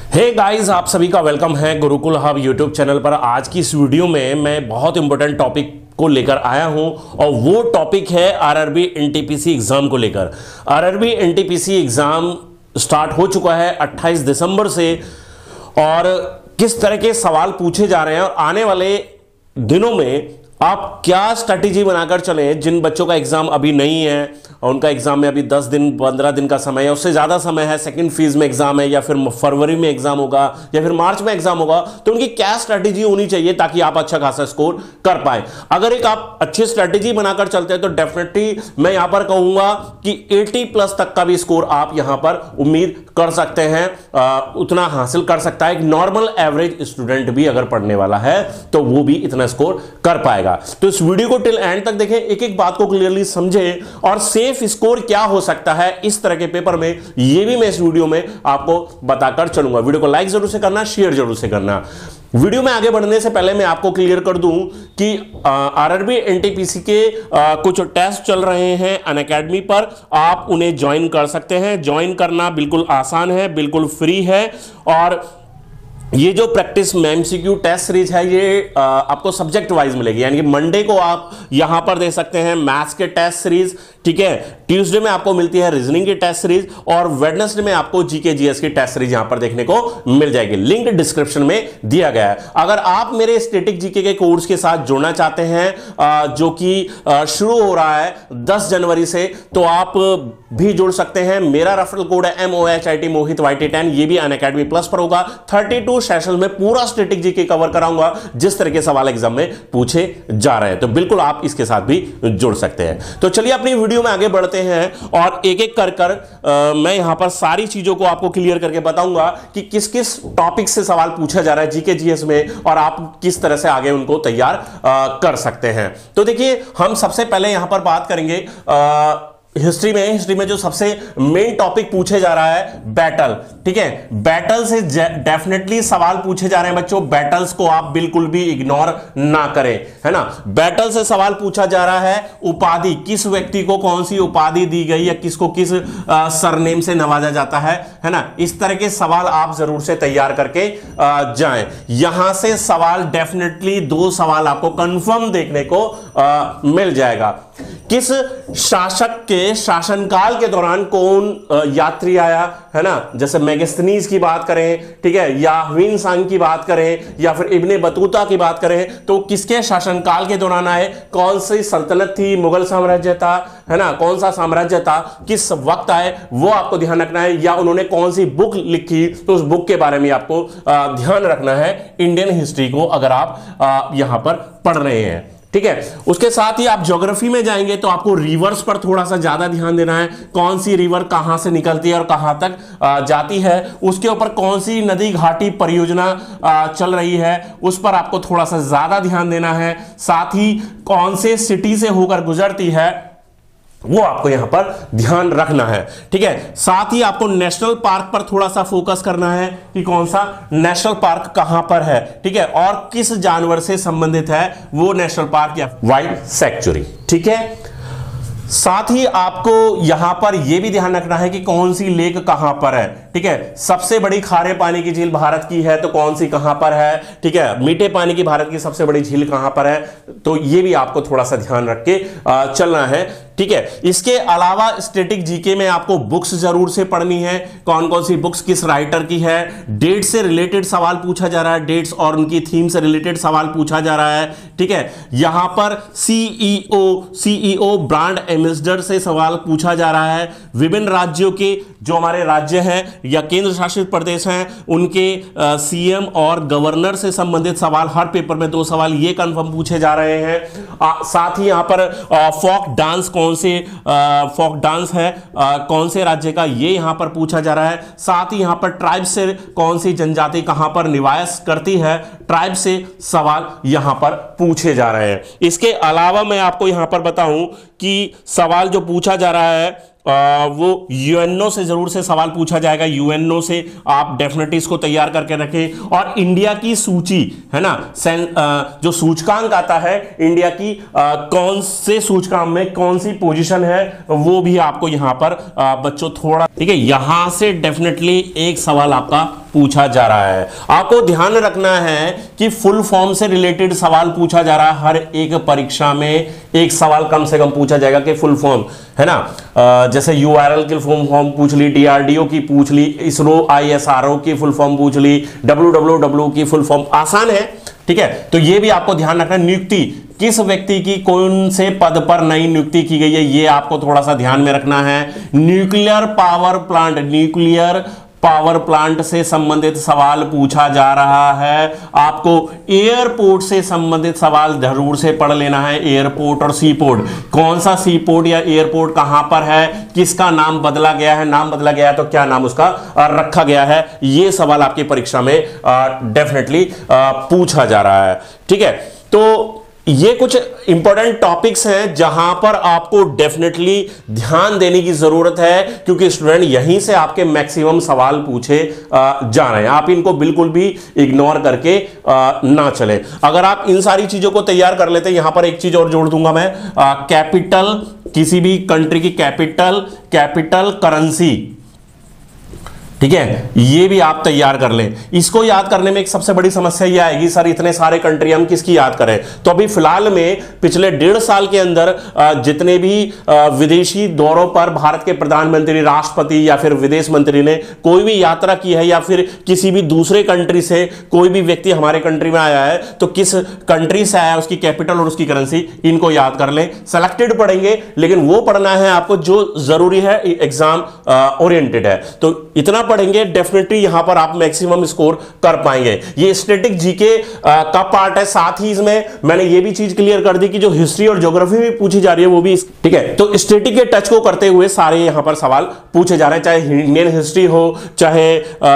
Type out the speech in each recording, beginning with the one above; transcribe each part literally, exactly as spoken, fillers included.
Hey guys, आप सभी का वेलकम है गुरुकुल हब यूट्यूब चैनल पर। आज की इस वीडियो में मैं बहुत इंपॉर्टेंट टॉपिक को लेकर आया हूं और वो टॉपिक है आरआरबी एनटीपीसी एग्जाम को लेकर। आरआरबी एनटीपीसी एग्जाम स्टार्ट हो चुका है अट्ठाईस दिसंबर से और किस तरह के सवाल पूछे जा रहे हैं और आने वाले दिनों में आप क्या स्ट्रैटेजी बनाकर चलें। जिन बच्चों का एग्जाम अभी नहीं है और उनका एग्जाम में अभी दस दिन पंद्रह दिन का समय है, उससे ज़्यादा समय है, सेकंड फेज में एग्जाम है या फिर फरवरी में एग्जाम होगा या फिर मार्च में एग्जाम होगा, तो उनकी क्या स्ट्रैटेजी होनी चाहिए ताकि आप अच्छा खासा स्कोर कर पाए। अगर एक आप अच्छी स्ट्रैटेजी बनाकर चलते हैं तो डेफिनेटली मैं यहां पर कहूंगा कि अस्सी प्लस तक का भी स्कोर आप यहां पर उम्मीद कर सकते हैं, आ, उतना हासिल कर सकता है। एक नॉर्मल एवरेज स्टूडेंट भी अगर पढ़ने वाला है तो वो भी इतना स्कोर कर पाएगा। तो इस वीडियो को टिल एंड तक देखें, एक एक बात को क्लियरली समझें और सेफ स्कोर क्या हो सकता है इस तरह के पेपर में, ये भी मैं इस वीडियो में आपको बताकर चलूंगा। वीडियो को लाइक जरूर से करना, शेयर जरूर से करना। वीडियो में आगे बढ़ने से पहले मैं आपको क्लियर कर दूं कि आरआरबी एनटीपीसी के आ, कुछ टेस्ट चल रहे हैं अनअकैडमी पर, आप उन्हें ज्वाइन कर सकते हैं। ज्वाइन करना बिल्कुल आसान है, बिल्कुल फ्री है। और ये जो प्रैक्टिस में एमसीक्यू टेस्ट सीरीज है ये आ, आपको सब्जेक्ट वाइज मिलेगी, यानी कि मंडे को आप यहां पर दे सकते हैं मैथ्स के टेस्ट सीरीज, ठीक है। ट्यूसडे में आपको मिलती है रीजनिंग की टेस्ट सीरीज और वेडनेसडे में आपको जीके जीएस की टेस्ट सीरीज यहां पर देखने को मिल जाएगी। लिंक डिस्क्रिप्शन में दिया गया है। अगर आप मेरे स्टैटिक जीके के कोर्स के साथ जुड़ना चाहते हैं आ, जो कि शुरू हो रहा है दस जनवरी से, तो आप भी जुड़ सकते हैं। मेरा रेफरल कोड है M O H I T Mohit Y T ten, ये भी अनअकैडमी प्लस पर होगा। थर्टी टू सेशन में पूरा स्टैटिक जीके कवर कराऊंगा जिस तरह के सवाल एग्जाम में पूछे जा रहे हैं, तो बिल्कुल आप इसके साथ भी जुड़ सकते हैं। तो चलिए अपनी वीडियो में आगे बढ़ते हैं और एक एक कर कर आ, मैं यहां पर सारी चीजों को आपको क्लियर करके बताऊंगा कि किस किस टॉपिक से सवाल पूछा जा रहा है जीके जीएस में और आप किस तरह से आगे उनको तैयार आ, कर सकते हैं। तो देखिए, हम सबसे पहले यहां पर बात करेंगे आ, हिस्ट्री में। हिस्ट्री में जो सबसे मेन टॉपिक पूछे जा रहा है बैटल, ठीक है। बैटल से डेफिनेटली सवाल पूछे जा रहे हैं बच्चों, बैटल्स को आप बिल्कुल भी इग्नोर ना करें, है ना। बैटल से सवाल पूछा जा रहा है उपाधि, किस व्यक्ति को कौन सी उपाधि दी गई या किसको किस सरनेम से नवाजा जाता है, है ना। इस तरह के सवाल आप जरूर से तैयार करके आ, जाएं। यहां से सवाल डेफिनेटली दो सवाल आपको कंफर्म देखने को आ, मिल जाएगा। किस शासक के शासनकाल के दौरान कौन यात्री आया, है ना। जैसे मेगास्थनीज की बात करें, ठीक है, या ह्वीन सांग की बात करें या फिर इब्ने बतूता की बात करें, तो किसके शासनकाल के दौरान आए, कौन सी सल्तनत थी, मुगल साम्राज्य था, है ना, कौन सा साम्राज्य था, किस वक्त आए, वो आपको ध्यान रखना है। या उन्होंने कौन सी बुक लिखी, तो उस बुक के बारे में आपको ध्यान रखना है इंडियन हिस्ट्री को अगर आप यहां पर पढ़ रहे हैं, ठीक है। उसके साथ ही आप ज्योग्राफी में जाएंगे तो आपको रिवर्स पर थोड़ा सा ज्यादा ध्यान देना है। कौन सी रिवर कहां से निकलती है और कहां तक जाती है, उसके ऊपर कौन सी नदी घाटी परियोजना चल रही है, उस पर आपको थोड़ा सा ज्यादा ध्यान देना है। साथ ही कौन से सिटी से होकर गुजरती है वो आपको यहां पर ध्यान रखना है, ठीक है। साथ ही आपको नेशनल पार्क पर थोड़ा सा फोकस करना है कि कौन सा नेशनल पार्क कहां पर है, ठीक है, और किस जानवर से संबंधित है वो नेशनल पार्क या वाइल्ड सैंक्चुरी, ठीक है। साथ ही आपको यहां पर यह भी ध्यान रखना है कि कौन सी लेक कहां पर है, ठीक है। सबसे बड़ी खारे पानी की झील भारत की है तो कौन सी कहां पर है, ठीक है। मीठे पानी की भारत की सबसे बड़ी झील कहां पर है, तो यह भी आपको थोड़ा सा ध्यान रख के चलना है, ठीक है। इसके अलावा स्टैटिक जीके में आपको बुक्स जरूर से पढ़नी है, कौन कौन सी बुक्स किस राइटर की है। डेट से रिलेटेड सवाल पूछा जा रहा है, डेट्स और उनकी थीम से रिलेटेड सवाल पूछा जा रहा है, ठीक है। यहां पर सीईओ सीईओ ब्रांड एम्बेसडर से सवाल पूछा जा रहा है। विभिन्न राज्यों के जो हमारे राज्य हैं या केंद्र शासित प्रदेश हैं उनके सीएम और गवर्नर से संबंधित सवाल हर पेपर में दो सवाल ये कंफर्म पूछे जा रहे हैं। आ, साथ ही यहां पर फोक डांस कौन से फोक डांस है आ, कौन से राज्य का, ये यहां पर पूछा जा रहा है। साथ ही यहां पर ट्राइब से कौन सी जनजाति कहां पर निवास करती है, ट्राइब से सवाल यहां पर पूछे जा रहे हैं। इसके अलावा मैं आपको यहां पर बताऊं कि सवाल जो पूछा जा रहा है आ, वो यूएनओ से जरूर से सवाल पूछा जाएगा। यूएनओ से आप डेफिनेटली इसको तैयार करके रखें। और इंडिया की सूची, है ना, आ, जो सूचकांक आता है इंडिया की, आ, कौन से सूचकांक में कौन सी पोजीशन है, वो भी आपको यहां पर आ, बच्चों थोड़ा, ठीक है, यहां से डेफिनेटली एक सवाल आपका पूछा जा रहा है। आपको ध्यान रखना है कि फुल फॉर्म से रिलेटेड सवाल पूछा जा रहा है। हर एक परीक्षा में एक सवाल कम से कम पूछा जाएगा कि फुल फॉर्म है ना, आ, जैसे यूआरएल की फुल फॉर्म पूछ ली, डीआरडीओ की पूछ ली, इसरो आईएसआरओ की फुल फॉर्म पूछ ली, डब्ल्यू डब्ल्यू डब्ल्यू की फुल फॉर्म, आसान है। ठीक है, तो ये भी आपको ध्यान रखना है। नियुक्ति, किस व्यक्ति की कौन से पद पर नई नियुक्ति की गई है, ये आपको थोड़ा सा ध्यान में रखना है। Nuclear power plant, nuclear power plant से संबंधित सवाल पूछा जा रहा है। आपको एयरपोर्ट से संबंधित सवाल जरूर से पढ़ लेना है। एयरपोर्ट और सी पोर्ट, कौन सा सी पोर्ट या एयरपोर्ट कहां पर है, किसका नाम बदला गया है, नाम बदला गया है तो क्या नाम उसका रखा गया है, ये सवाल आपकी परीक्षा में डेफिनेटली पूछा जा रहा है। ठीक है, तो ये कुछ इंपॉर्टेंट टॉपिक्स हैं जहां पर आपको डेफिनेटली ध्यान देने की जरूरत है, क्योंकि स्टूडेंट यहीं से आपके मैक्सिमम सवाल पूछे जा रहे हैं। आप इनको बिल्कुल भी इग्नोर करके ना चले। अगर आप इन सारी चीजों को तैयार कर लेते हैं, यहां पर एक चीज और जोड़ दूंगा मैं, कैपिटल, किसी भी कंट्री की कैपिटल, कैपिटल करेंसी, ठीक है, ये भी आप तैयार कर लें। इसको याद करने में एक सबसे बड़ी समस्या ये आएगी, सर इतने सारे कंट्री हम किसकी याद करें। तो अभी फिलहाल में पिछले डेढ़ साल के अंदर जितने भी विदेशी दौरों पर भारत के प्रधानमंत्री, राष्ट्रपति या फिर विदेश मंत्री ने कोई भी यात्रा की है, या फिर किसी भी दूसरे कंट्री से कोई भी व्यक्ति हमारे कंट्री में आया है, तो किस कंट्री से आया, उसकी कैपिटल और उसकी करेंसी, इनको याद कर लें। सेलेक्टेड पढ़ेंगे, लेकिन वो पढ़ना है आपको जो जरूरी है, एग्जाम ओरिएंटेड है, तो इतना पढ़ेंगे, डेफिनेटली यहां पर आप मैक्सिमम स्कोर कर पाएंगे। ये स्टैटिक जीके का पार्ट है। साथ ही इसमें मैंने ये भी चीज क्लियर कर दी कि जो हिस्ट्री और ज्योग्राफी भी पूछी जा रही है वो भी, ठीक है, तो स्टैटिक के टच को करते हुए सारे यहां पर सवाल पूछे जा रहे हैं, चाहे इंडियन हिस्ट्री हो, चाहे आ,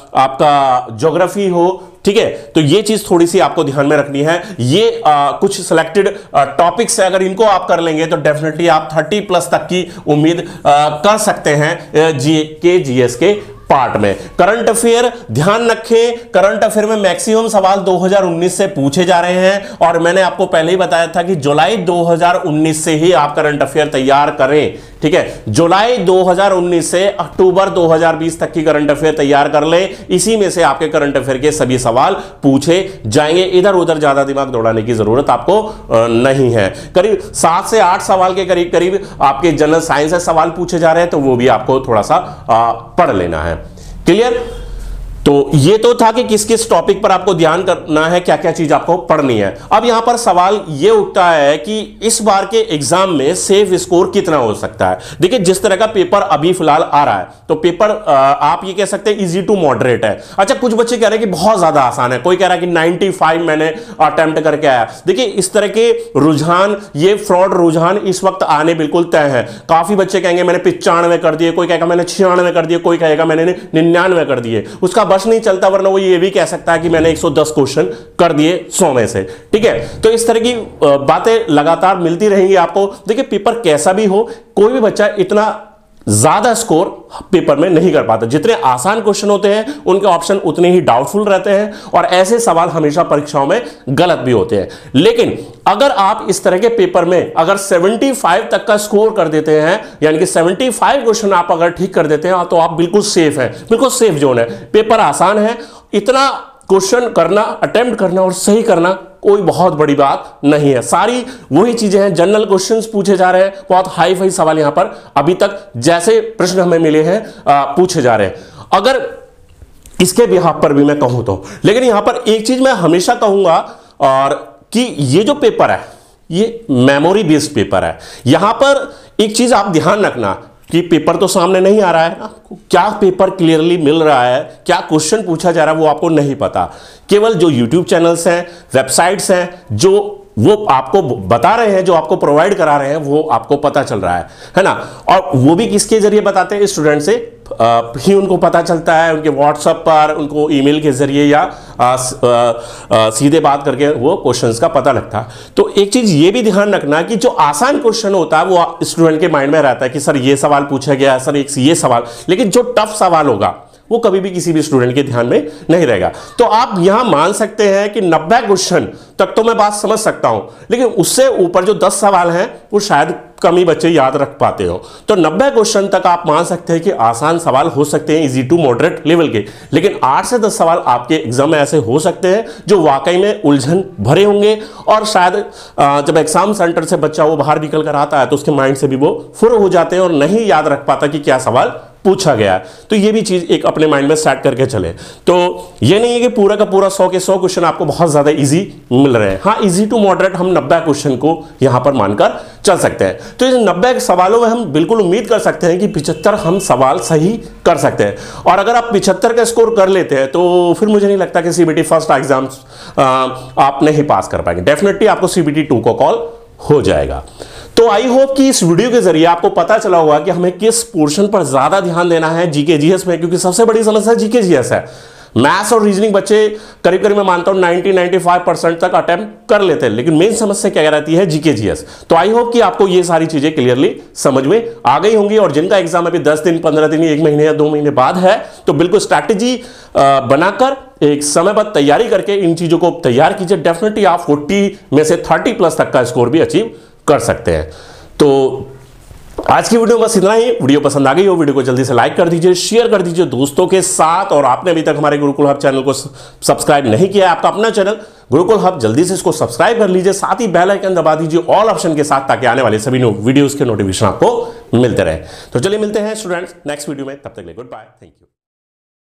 आपका ज्योग्राफी हो। ठीक है, तो ये चीज थोड़ी सी आपको ध्यान में रखनी है। ये आ, कुछ सिलेक्टेड टॉपिक्स है, अगर इनको आप कर लेंगे तो डेफिनेटली आप तीस प्लस तक की उम्मीद आ, कर सकते हैं जी के जीएस के पार्ट में। करंट अफेयर ध्यान रखें, करंट अफेयर में मैक्सिमम सवाल दो हज़ार उन्नीस से पूछे जा रहे हैं, और मैंने आपको पहले ही बताया था कि जुलाई दो हज़ार उन्नीस से ही आप करंट अफेयर तैयार करें। ठीक है, जुलाई दो हज़ार उन्नीस से अक्टूबर दो हज़ार बीस तक की करंट अफेयर तैयार कर लें। इसी में से आपके करंट अफेयर के सभी सवाल पूछे जाएंगे। इधर उधर ज्यादा दिमाग दौड़ाने की जरूरत आपको नहीं है। करीब सात से आठ सवाल के करीब करीब आपके जनरल साइंस से सवाल पूछे जा रहे हैं, तो वो भी आपको थोड़ा सा पढ़ लेना है। क्लियर? तो ये तो था कि किस किस टॉपिक पर आपको ध्यान करना है, क्या क्या चीज आपको पढ़नी है। अब यहां पर सवाल ये उठता है कि इस बार के एग्जाम में सेफ स्कोर कितना हो सकता है। देखिए, जिस तरह का पेपर अभी फिलहाल आ रहा है, तो पेपर आप ये कह सकते हैं इजी टू मॉडरेट है। अच्छा, कुछ बच्चे कह रहे हैं कि बहुत ज्यादा आसान है, कोई कह रहा है कि पचानवे मैंने अटेम्प्ट करके आया। देखिए, इस तरह के रुझान, ये फ्रॉड रुझान इस वक्त आने बिल्कुल तय है। काफी बच्चे कहेंगे मैंने पिचानवे कर दिए, कोई कहेगा मैंने छियानवे कर दिए, कोई कहेगा मैंने निन्यानवे कर दिए। उसका बस नहीं चलता, वरना वो ये भी कह सकता है कि मैंने एक सौ दस क्वेश्चन कर दिए सौ में से। ठीक है, तो इस तरह की बातें लगातार मिलती रहेंगी आपको। देखिए, पेपर कैसा भी हो, कोई भी बच्चा इतना ज्यादा स्कोर पेपर में नहीं कर पाता। जितने आसान क्वेश्चन होते हैं उनके ऑप्शन उतने ही डाउटफुल रहते हैं, और ऐसे सवाल हमेशा परीक्षाओं में गलत भी होते हैं। लेकिन अगर आप इस तरह के पेपर में अगर पचहत्तर तक का स्कोर कर देते हैं, यानी कि पचहत्तर क्वेश्चन आप अगर ठीक कर देते हैं, तो आप बिल्कुल सेफ हैं, बिल्कुल सेफ जोन है। पेपर आसान है, इतना क्वेश्चन करना, अटेम्प्ट करना और सही करना कोई बहुत बड़ी बात नहीं है। सारी वही चीजें हैं, जनरल क्वेश्चंस पूछे जा रहे हैं, बहुत हाई फाई सवाल यहां पर अभी तक जैसे प्रश्न हमें मिले हैं पूछे जा रहे हैं। अगर इसके बिहाफ पर भी मैं कहूं तो, लेकिन यहां पर एक चीज मैं हमेशा कहूंगा, और कि ये जो पेपर है ये मेमोरी बेस्ड पेपर है। यहां पर एक चीज आप ध्यान रखना कि पेपर तो सामने नहीं आ रहा है ना, क्या पेपर क्लियरली मिल रहा है, क्या क्वेश्चन पूछा जा रहा है वो आपको नहीं पता। केवल जो यूट्यूब चैनल्स हैं, वेबसाइट्स हैं, जो वो आपको बता रहे हैं, जो आपको प्रोवाइड करा रहे हैं, वो आपको पता चल रहा है, है ना। और वो भी किसके जरिए बताते हैं, स्टूडेंट से आ, ही उनको पता चलता है, उनके व्हाट्सएप पर, उनको ईमेल के जरिए, या आ, आ, आ, सीधे बात करके वो क्वेश्चंस का पता लगता है। तो एक चीज ये भी ध्यान रखना कि जो आसान क्वेश्चन होता है वो स्टूडेंट के माइंड में रहता है कि सर ये सवाल पूछा गया है, सर एक ये सवाल, लेकिन जो टफ सवाल होगा वो कभी भी किसी भी स्टूडेंट के ध्यान में नहीं रहेगा। तो आप यहां मान सकते हैं कि नब्बे क्वेश्चन तक तो मैं बात समझ सकता हूं, लेकिन उससे ऊपर जो दस सवाल हैं वो शायद कम ही बच्चे याद रख पाते हो। तो नब्बे क्वेश्चन तक आप मान सकते हैं कि आसान सवाल हो सकते हैं, इजी टू मॉडरेट लेवल के, लेकिन आठ से दस सवाल आपके एग्जाम में ऐसे हो सकते हैं जो वाकई में उलझन भरे होंगे, और शायद जब एग्जाम सेंटर से बच्चा वो बाहर निकल कर आता है तो उसके माइंड से भी वो फुर हो जाते हैं और नहीं याद रख पाता कि क्या सवाल पूछा गया है। तो ये भी चीज एक अपने माइंड में सेट करके चले। तो ये नहीं है कि पूरा का पूरा सौ के सौ क्वेश्चन आपको बहुत ज्यादा इजी मिल रहे हैं। हाँ, इजी टू मॉडरेट हम नब्बे क्वेश्चन को यहां पर मानकर चल सकते हैं। तो इस नब्बे सवालों में हम बिल्कुल उम्मीद कर सकते हैं कि पिछहत्तर हम सवाल सही कर सकते हैं, और अगर आप पिछहत्तर का स्कोर कर लेते हैं तो फिर मुझे नहीं लगता कि सीबीटी फर्स्ट एग्जाम आप नहीं पास कर पाएंगे। डेफिनेटली आपको सीबीटी टू को कॉल हो जाएगा। तो आई होप कि इस वीडियो के जरिए आपको पता चला होगा कि हमें किस पोर्शन पर ज्यादा ध्यान देना है जीके जीएस में, क्योंकि सबसे बड़ी समस्या जीके जीएस है। मैथ्स और रीजनिंग बच्चे करीब करीब मैं मानता हूं नब्बे पचानवे परसेंट तक अटेम्प्ट कर लेते हैं, लेकिन मेन समस्या क्या रहती है? GK GS. तो आई होप कि आपको ये सारी चीजें क्लियरली समझ में आ गई होंगी, और जिनका एग्जाम अभी दस दिन पंद्रह दिन एक महीने या दो महीने बाद है, तो बिल्कुल स्ट्रैटेजी बनाकर एक समयबद्ध तैयारी करके इन चीजों को तैयार कीजिए। डेफिनेटली आप चालीस में से तीस प्लस तक का स्कोर भी अचीव कर सकते हैं। तो आज की वीडियो में बस इतना ही। वीडियो पसंद आ गई हो, वीडियो को जल्दी से लाइक कर दीजिए, शेयर कर दीजिए दोस्तों के साथ, और आपने अभी तक हमारे गुरुकुल हब चैनल को सब्सक्राइब नहीं किया है, आपका अपना चैनल गुरुकुल हब, जल्दी से इसको सब्सक्राइब कर लीजिए, साथ ही बेल आइकन दबा दीजिए ऑल ऑप्शन के साथ, ताकि आने वाले सभी वीडियोस के नोटिफिकेशन आपको मिलते रहे। तो चलिए मिलते हैं स्टूडेंट्स नेक्स्ट वीडियो में, तब तक के लिए गुड बाय, थैंक यू।